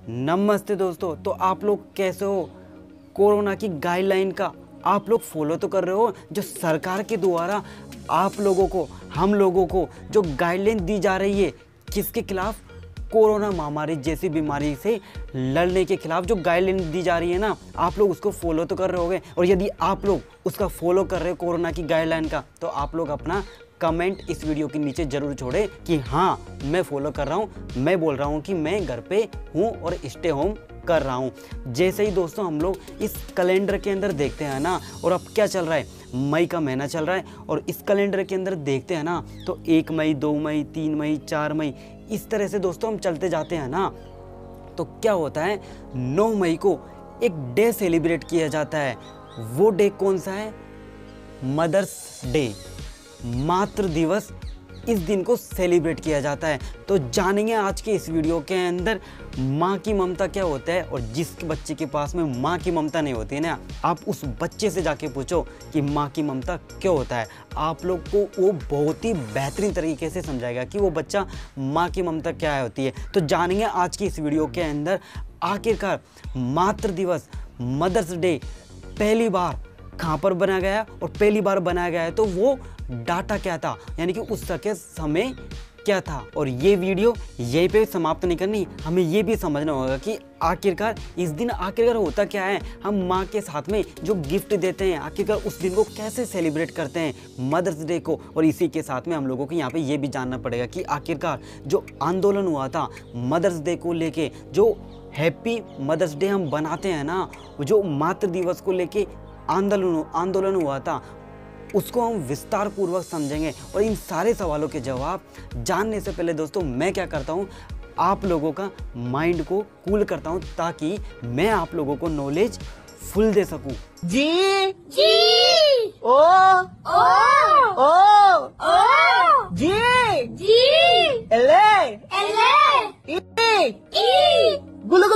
नमस्ते दोस्तों। तो आप लोग कैसे हो? कोरोना की गाइडलाइन का आप लोग फॉलो तो कर रहे हो? जो सरकार के द्वारा आप लोगों को, हम लोगों को जो गाइडलाइन दी जा रही है, किसके खिलाफ? कोरोना महामारी जैसी बीमारी से लड़ने के खिलाफ जो गाइडलाइन दी जा रही है ना, आप लोग उसको फॉलो तो कर रहे होगे। और यदि आप लोग उसका फॉलो कर रहे हो कोरोना की गाइडलाइन का, तो आप लोग अपना कमेंट इस वीडियो के नीचे ज़रूर छोड़े कि हाँ मैं फॉलो कर रहा हूँ, मैं बोल रहा हूँ कि मैं घर पे हूँ और स्टे होम कर रहा हूँ। जैसे ही दोस्तों हम लोग इस कैलेंडर के अंदर देखते हैं ना, और अब क्या चल रहा है, मई का महीना चल रहा है, और इस कैलेंडर के अंदर देखते हैं ना तो 1 मई, 2 मई, 3 मई, 4 मई, इस तरह से दोस्तों हम चलते जाते हैं ना, तो क्या होता है 9 मई को एक डे सेलिब्रेट किया जाता है। वो डे कौन सा है? मदर्स डे, मातृ दिवस। इस दिन को सेलिब्रेट किया जाता है। तो जानेंगे आज के इस वीडियो के अंदर माँ की ममता क्या होता है। और जिस बच्चे के पास में माँ की ममता नहीं होती है ना, आप उस बच्चे से जाके पूछो कि माँ की ममता क्या होता है, आप लोग को वो बहुत ही बेहतरीन तरीके से समझाएगा कि वो बच्चा माँ की ममता क्या होती है। तो जानेंगे आज की इस वीडियो के अंदर आखिरकार मातृ दिवस, मदर्स डे पहली बार कहाँ पर बनाया गया, और पहली बार बनाया गया है तो वो डाटा क्या था, यानी कि उस के समय क्या था। और ये वीडियो यहीं पे समाप्त नहीं करनी, हमें ये भी समझना होगा कि आखिरकार इस दिन आखिरकार होता क्या है। हम माँ के साथ में जो गिफ्ट देते हैं, आखिरकार उस दिन को कैसे सेलिब्रेट करते हैं, मदर्स डे को। और इसी के साथ में हम लोगों को यहाँ पे ये भी जानना पड़ेगा कि आखिरकार जो आंदोलन हुआ था मदर्स डे को लेके, जो हैप्पी मदर्स डे हम बनाते हैं ना, जो मातृ दिवस को लेके आंदोलन हुआ था, उसको हम विस्तार पूर्वक समझेंगे। और इन सारे सवालों के जवाब जानने से पहले दोस्तों मैं क्या करता हूँ, आप लोगों का माइंड को कूल करता हूँ, ताकि मैं आप लोगों को नॉलेज फुल दे सकूं। जी जी ओ ओ ओ ओ जी जी एले एले ई गुलु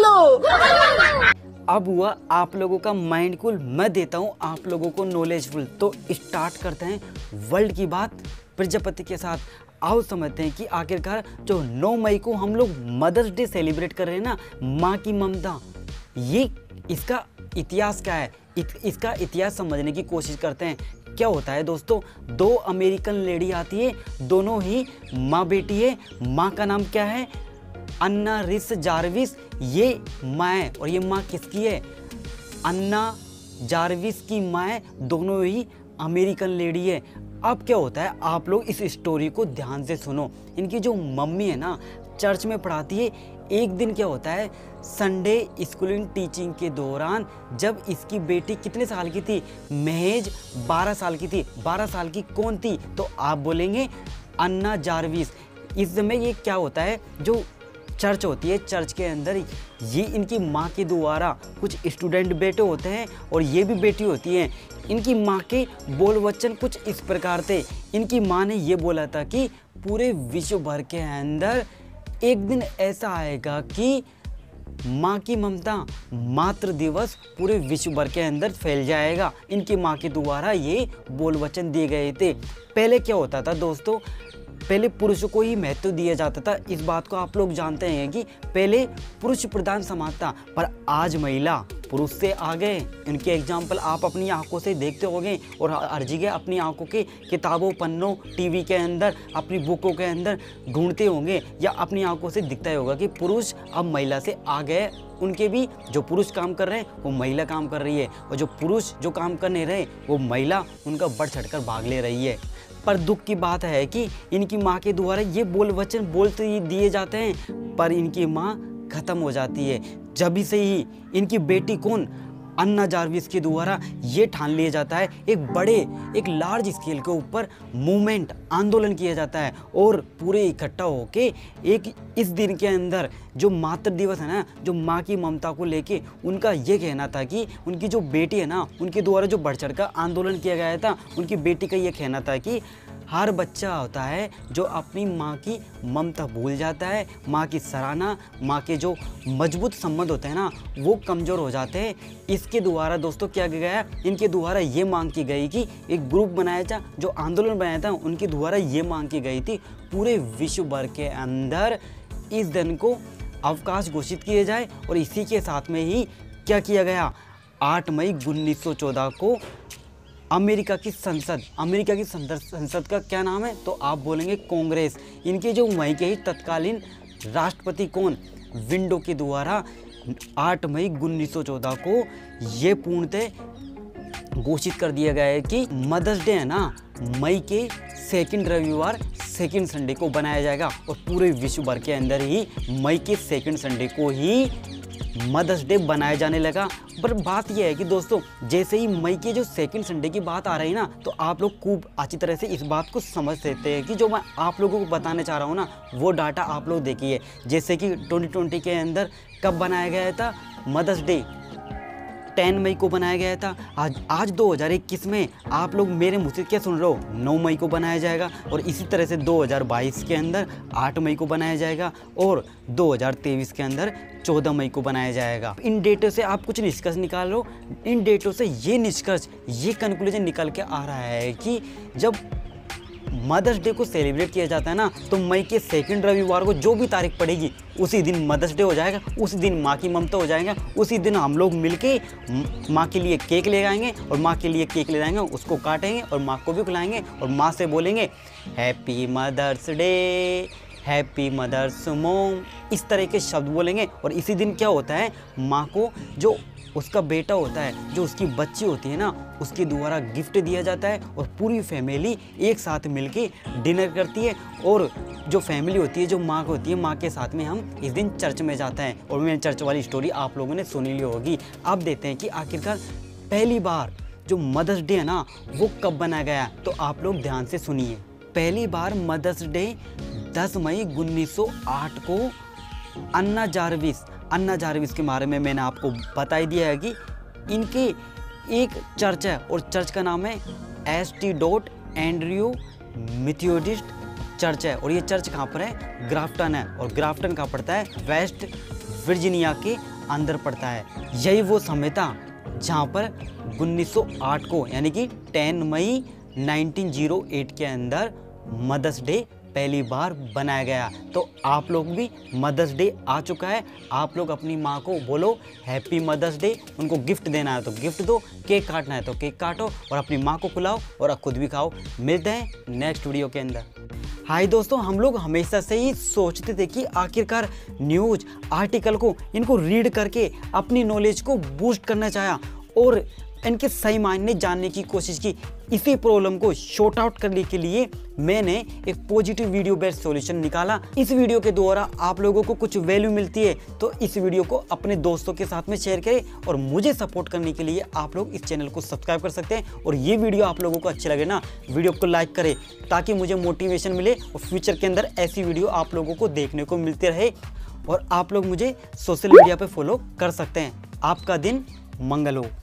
गुलु। अब हुआ आप लोगों का माइंड कूल, मैं देता हूँ आप लोगों को नॉलेजफुल। तो स्टार्ट करते हैं वर्ल्ड की बात प्रजापति के साथ। आओ समझते हैं कि आखिरकार जो 9 मई को हम लोग मदर्स डे सेलिब्रेट कर रहे हैं ना, माँ की ममता, ये इसका इतिहास क्या है, इसका इतिहास समझने की कोशिश करते हैं। क्या होता है दोस्तों, 2 अमेरिकन लेडी आती है, दोनों ही माँ बेटी है। माँ का नाम क्या है? अन्ना रिस जार्विस, ये माँ है। और ये माँ किसकी है? अन्ना जार्विस की माँ है। दोनों ही अमेरिकन लेडी है। अब क्या होता है, आप लोग इस स्टोरी को ध्यान से सुनो। इनकी जो मम्मी है ना, चर्च में पढ़ाती है। एक दिन क्या होता है, संडे स्कूलिंग टीचिंग के दौरान, जब इसकी बेटी कितने साल की थी? महज 12 साल की थी। 12 साल की कौन थी? तो आप बोलेंगे अन्ना जार्विस। इस समय ये क्या होता है, जो चर्च होती है, चर्च के अंदर ये इनकी माँ के द्वारा कुछ स्टूडेंट बैठे होते हैं, और ये भी बेटी होती हैं। इनकी माँ के बोल वचन कुछ इस प्रकार थे। इनकी माँ ने ये बोला था कि पूरे विश्व भर के अंदर एक दिन ऐसा आएगा कि माँ की ममता, मातृ दिवस पूरे विश्व भर के अंदर फैल जाएगा। इनकी माँ के द्वारा ये बोल वचन दिए गए थे। पहले क्या होता था दोस्तों, पहले पुरुषों को ही महत्व दिया जाता था। इस बात को आप लोग जानते हैं कि पहले पुरुष प्रधान समाज था, पर आज महिला पुरुष से आगे। इनके एग्जाम्पल आप अपनी आंखों से देखते होंगे, और हर जगह अपनी आंखों के किताबों, पन्नों, टीवी के अंदर, अपनी बुकों के अंदर ढूंढते होंगे, या अपनी आंखों से दिखता ही होगा कि पुरुष अब महिला से आगे। उनके भी जो पुरुष काम कर रहे हैं वो महिला काम कर रही है, और जो पुरुष जो काम कर नहीं रहे वो महिला उनका बढ़ चढ़कर भाग ले रही है। पर दुख की बात है कि इनकी माँ के द्वारा ये बोल वचन बोलते ही दिए जाते हैं, पर इनकी माँ खत्म हो जाती है। जब से ही इनकी बेटी कौन, अन्ना जार्विस के द्वारा ये ठान लिया जाता है, एक लार्ज स्केल के ऊपर मूवमेंट, आंदोलन किया जाता है, और पूरे इकट्ठा होके एक इस दिन के अंदर जो मातृ दिवस है ना, जो माँ की ममता को लेके उनका ये कहना था कि उनकी जो बेटी है ना, उनके द्वारा जो बढ़ चढ़ का आंदोलन किया गया था, उनकी बेटी का ये कहना था कि हर बच्चा होता है जो अपनी माँ की ममता भूल जाता है, माँ की सराहना, माँ के जो मजबूत संबंध होते हैं ना, वो कमज़ोर हो जाते हैं। इसके द्वारा दोस्तों क्या किया गया, इनके द्वारा ये मांग की गई कि एक ग्रुप बनाया था, जो आंदोलन बनाया था, उनके द्वारा ये मांग की गई थी पूरे विश्व भर के अंदर इस दिन को अवकाश घोषित किए जाए। और इसी के साथ में ही क्या किया गया, 8 मई 1914 को अमेरिका की संसद का क्या नाम है, तो आप बोलेंगे कांग्रेस। इनके जो वहीं के ही तत्कालीन राष्ट्रपति कौन, विंडो के द्वारा 8 मई 1914 को ये पूर्णतः घोषित कर दिया गया है कि मदर्स डे है ना, मई के सेकंड रविवार, सेकंड संडे को बनाया जाएगा। और पूरे विश्व भर के अंदर ही मई के सेकंड संडे को ही मदर्स डे बनाया जाने लगा। पर बात यह है कि दोस्तों, जैसे ही मई के जो सेकंड संडे की बात आ रही है ना, तो आप लोग खूब अच्छी तरह से इस बात को समझ सकते हैं कि जो मैं आप लोगों को बताने चाह रहा हूँ ना, वो डाटा आप लोग देखिए। जैसे कि 2020 के अंदर कब बनाया गया था मदर्स डे, 10 मई को बनाया गया था। आज 2021 में आप लोग मेरे मुँह से क्या सुन रहे हो, 9 मई को बनाया जाएगा। और इसी तरह से 2022 के अंदर 8 मई को बनाया जाएगा और 2023 के अंदर 14 मई को बनाया जाएगा। इन डेटों से आप कुछ निष्कर्ष निकाल लो। इन डेटों से ये कंक्लूजन निकल के आ रहा है कि जब मदर्स डे को सेलिब्रेट किया जाता है ना, तो मई के सेकंड रविवार को जो भी तारीख पड़ेगी उसी दिन मदर्स डे हो जाएगा, उसी दिन माँ की ममता हो जाएगा। उसी दिन हम लोग मिलके माँ के लिए केक ले आएंगे और माँ के लिए केक ले जाएंगे, उसको काटेंगे और माँ को भी खिलाएंगे और माँ से बोलेंगे happy mother's day, happy mother's mom, इस तरह के शब्द बोलेंगे। और इसी दिन क्या होता है, माँ को जो उसका बेटा होता है, जो उसकी बच्ची होती है ना, उसके द्वारा गिफ्ट दिया जाता है और पूरी फैमिली एक साथ मिलके डिनर करती है। और जो फैमिली होती है, जो माँ होती है, माँ के साथ में हम इस दिन चर्च में जाते हैं। और मैंने चर्च वाली स्टोरी आप लोगों ने सुनी ली होगी। अब देखते हैं कि आखिरकार पहली बार जो मदर्स डे है ना, वो कब बनाया गया, तो आप लोग ध्यान से सुनिए। पहली बार मदर्स डे 10 मई 1908 को अन्ना जार्विस के बारे में मैंने आपको बता ही दिया है कि इनके एक चर्च है और चर्च का नाम है St. एंड्रयू मेथोडिस्ट चर्च है। और ये चर्च कहाँ पर है, ग्राफ्टन है। और ग्राफ्टन कहाँ पड़ता है, वेस्ट वर्जीनिया के अंदर पड़ता है। यही वो समय था जहाँ पर 1908 को यानी कि 10 मई 1908 के अंदर मदर्स डे पहली बार बनाया गया। तो आप लोग भी मदर्स डे आ चुका है, आप लोग अपनी माँ को बोलो हैप्पी मदर्स डे। उनको गिफ्ट देना है तो गिफ्ट दो, केक काटना है तो केक काटो और अपनी माँ को खिलाओ और खुद भी खाओ। मिलते हैं नेक्स्ट वीडियो के अंदर। हाय दोस्तों, हम लोग हमेशा से ही सोचते थे कि आखिरकार न्यूज़ आर्टिकल को इनको रीड करके अपनी नॉलेज को बूस्ट करना चाहा और इनके सही मायने जानने की कोशिश की। इसी प्रॉब्लम को शॉर्ट आउट करने के लिए मैंने एक पॉजिटिव वीडियो बेस्ड सॉल्यूशन निकाला। इस वीडियो के द्वारा आप लोगों को कुछ वैल्यू मिलती है, तो इस वीडियो को अपने दोस्तों के साथ में शेयर करें। और मुझे सपोर्ट करने के लिए आप लोग इस चैनल को सब्सक्राइब कर सकते हैं। और ये वीडियो आप लोगों को अच्छी लगे ना, वीडियो को लाइक करें ताकि मुझे मोटिवेशन मिले और फ्यूचर के अंदर ऐसी वीडियो आप लोगों को देखने को मिलते रहे। और आप लोग मुझे सोशल मीडिया पर फॉलो कर सकते हैं। आपका दिन मंगल हो।